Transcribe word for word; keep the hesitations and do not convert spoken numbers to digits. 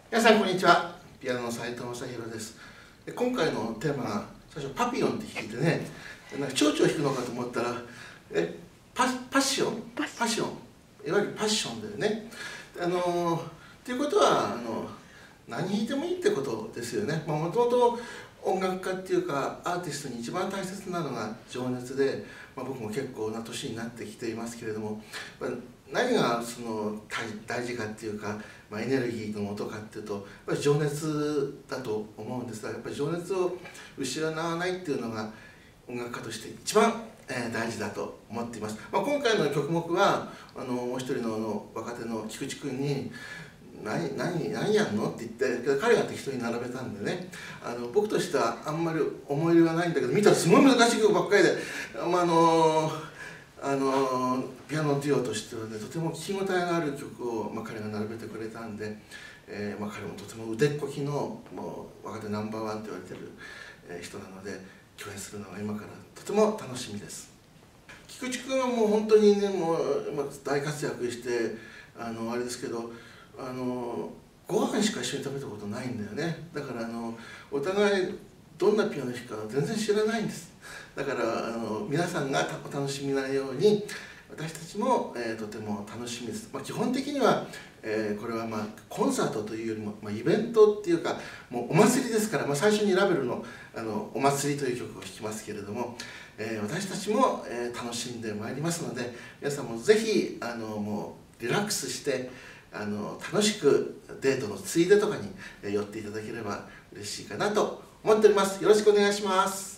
皆さんこんにちは。ピアノの斉藤正弘です。今回のテーマが最初パピヨンって聞いてね、なんか蝶々を弾くのかと思ったらえ パ, パッションパッションいわゆるパッションだよね。あのっていうことはあの何弾いてもいいってことですよね。もともと音楽家っていうかアーティストに一番大切なのが情熱で、まあ、僕も結構な年になってきていますけれども、何がその大事かっていうか、まあ、エネルギーの元かっていうとやっぱり情熱だと思うんですが、やっぱり情熱を失わないっていうのが音楽家として一番大事だと思っています。まあ、今回の曲目はあのもう一人 の, の若手の菊池君に何, 何, 何やんのって言って彼が適当に並べたんでね、あの僕としてはあんまり思い入れはないんだけど、見たらすごい難しい曲ばっかりで、まあ、あのあのピアノデュオとしてはね、とても聴き応えのある曲を、まあ、彼が並べてくれたんで、えーまあ、彼もとても腕っこきのもう若手ナンバーワンと言われてる、えー、人なので、共演するのが今からとても楽しみです。菊池君はもう本当にね、もう、まあ、大活躍して、あのあれですけど、あのご飯しか一緒に食べたことないんだよね。だからあのお互いどんなピアノ弾くか全然知らないんです。だからあの皆さんがお楽しみなように私たちも、えー、とても楽しみです。まあ、基本的には、えー、これはまあコンサートというよりも、まあ、イベントっていうかもうお祭りですから、まあ、最初にラベルのあの「お祭り」という曲を弾きますけれども、えー、私たちも、えー、楽しんでまいりますので、皆さんもぜひあのもうリラックスしてあの楽しくデートのついでとかに寄っていただければ嬉しいかなと思っております。よろしくお願いします。